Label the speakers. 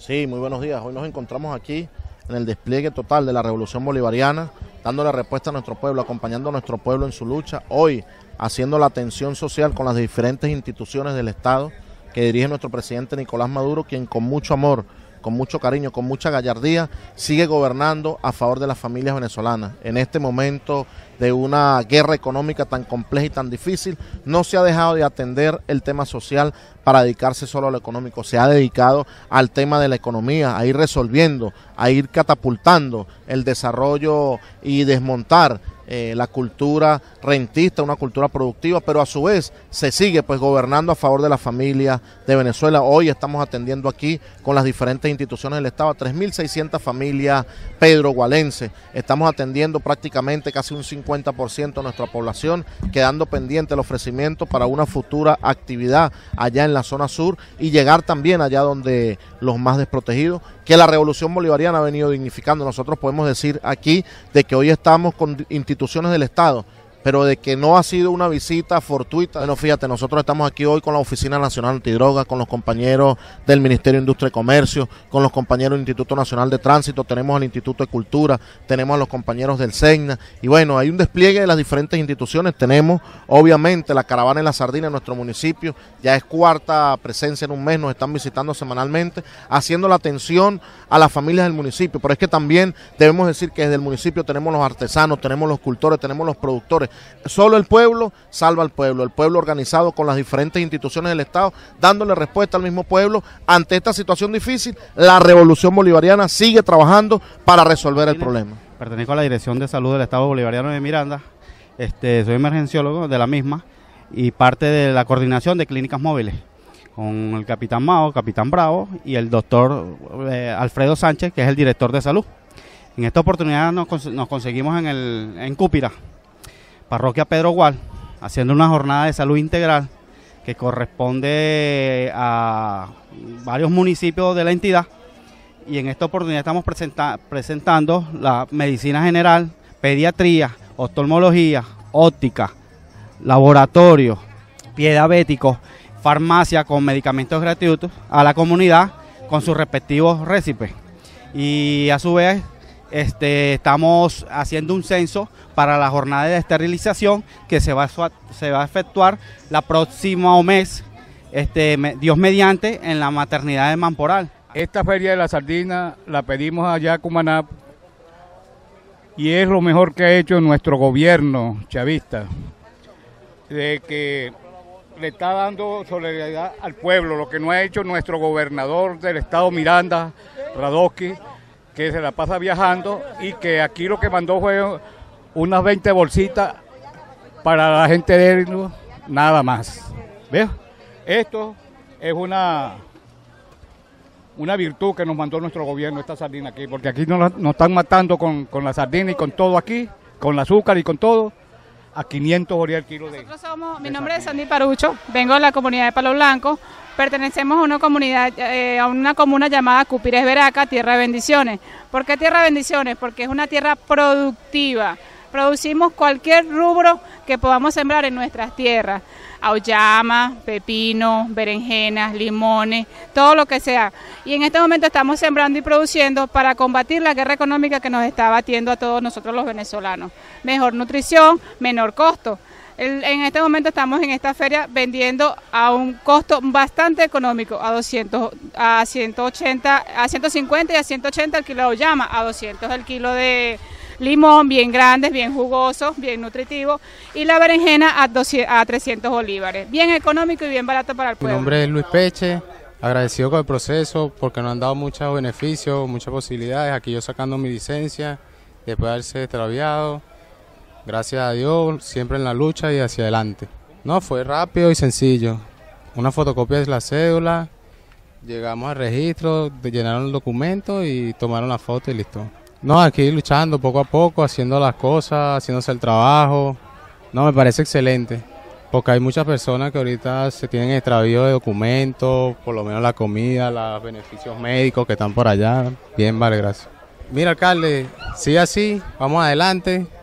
Speaker 1: Sí, muy buenos días. Hoy nos encontramos aquí en el despliegue total de la Revolución Bolivariana, dándole respuesta a nuestro pueblo, acompañando a nuestro pueblo en su lucha. Hoy, haciendo la atención social con las diferentes instituciones del Estado que dirige nuestro presidente Nicolás Maduro, quien con mucho amor, con mucho cariño, con mucha gallardía, sigue gobernando a favor de las familias venezolanas. En este momento de una guerra económica tan compleja y tan difícil, no se ha dejado de atender el tema social para dedicarse solo a lo económico. Se ha dedicado al tema de la economía, a ir resolviendo, a ir catapultando el desarrollo y desmontar la cultura rentista, una cultura productiva, pero a su vez se sigue pues gobernando a favor de la familia de Venezuela. Hoy estamos atendiendo aquí con las diferentes instituciones del Estado a 3.600 familias pedrogualenses. Estamos atendiendo prácticamente casi un 50% de nuestra población, quedando pendiente el ofrecimiento para una futura actividad allá en la zona sur y llegar también allá donde los más desprotegidos, que la Revolución Bolivariana ha venido dignificando. Nosotros podemos decir aquí de que hoy estamos con instituciones del Estado, pero de que no ha sido una visita fortuita. Bueno, fíjate, nosotros estamos aquí hoy con la Oficina Nacional Antidroga, con los compañeros del Ministerio de Industria y Comercio, con los compañeros del Instituto Nacional de Tránsito, tenemos al Instituto de Cultura, tenemos a los compañeros del SEGNA, y bueno, hay un despliegue de las diferentes instituciones. Tenemos obviamente la caravana en la sardina en nuestro municipio, ya es cuarta presencia en un mes, nos están visitando semanalmente, haciendo la atención a las familias del municipio, pero es que también debemos decir que desde el municipio tenemos los artesanos, tenemos los cultores, tenemos los productores. Solo el pueblo salva al pueblo, el pueblo organizado con las diferentes instituciones del Estado, dándole respuesta al mismo pueblo ante esta situación difícil. La Revolución Bolivariana sigue trabajando para resolver el problema.
Speaker 2: Pertenezco a la Dirección de Salud del Estado Bolivariano de Miranda, soy emergenciólogo de la misma y parte de la coordinación de clínicas móviles, con el capitán Mao, capitán Bravo y el doctor Alfredo Sánchez, que es el director de salud. En esta oportunidad nos conseguimos en Cúpira, Parroquia Pedro Gual, haciendo una jornada de salud integral que corresponde a varios municipios de la entidad, y en esta oportunidad estamos presentando la medicina general, pediatría, oftalmología, óptica, laboratorio, pie diabético, farmacia con medicamentos gratuitos a la comunidad con sus respectivos récipes. Y a su vez estamos haciendo un censo para la jornada de esterilización que se va a efectuar la próximo mes, Dios mediante, en la maternidad de Mamporal.
Speaker 3: Esta feria de la sardina la pedimos allá a Cumaná y es lo mejor que ha hecho nuestro gobierno chavista, de que le está dando solidaridad al pueblo, lo que no ha hecho nuestro gobernador del estado Miranda, Radosky, que se la pasa viajando, y que aquí lo que mandó fue unas 20 bolsitas para la gente de él, nada más. ¿Ves? Esto es una virtud que nos mandó nuestro gobierno, esta sardina aquí, porque aquí nos están matando con la sardina y con todo aquí, con el azúcar y con todo, a 500 bolívares el kilo de...
Speaker 4: Mi nombre es Sandy Parucho, vengo de la comunidad de Palo Blanco, pertenecemos a una comunidad, a una comuna llamada Cupires Veraca, Tierra de Bendiciones. ¿Por qué Tierra de Bendiciones? Porque es una tierra productiva. Producimos cualquier rubro que podamos sembrar en nuestras tierras. Auyama, pepino, berenjenas, limones, todo lo que sea. Y en este momento estamos sembrando y produciendo para combatir la guerra económica que nos está batiendo a todos nosotros los venezolanos. Mejor nutrición, menor costo. En este momento estamos en esta feria vendiendo a un costo bastante económico, a 200, a 180, a 150 y a 180 el kilo de auyama, a 200 el kilo de limón, bien grandes, bien jugosos, bien nutritivos, y la berenjena a 300 bolívares, bien económico y bien barato para el pueblo.
Speaker 5: Mi nombre es Luis Peche, agradecido con el proceso porque nos han dado muchos beneficios, muchas posibilidades, aquí yo sacando mi licencia, después de haberse extraviado. Gracias a Dios, siempre en la lucha y hacia adelante. No, fue rápido y sencillo. Una fotocopia de la cédula, llegamos al registro, llenaron el documento y tomaron la foto y listo. No, aquí luchando poco a poco, haciendo las cosas, haciéndose el trabajo. No, me parece excelente, porque hay muchas personas que ahorita se tienen extravío de documentos, por lo menos la comida, los beneficios médicos que están por allá. Bien, vale, gracias. Mira, alcalde, sigue así, vamos adelante.